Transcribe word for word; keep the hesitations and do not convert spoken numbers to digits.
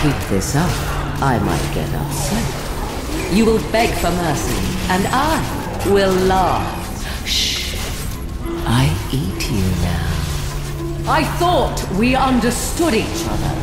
keep this up, I might get upset. You will beg for mercy, and I will laugh. Shh. I eat you now. I thought we understood each other.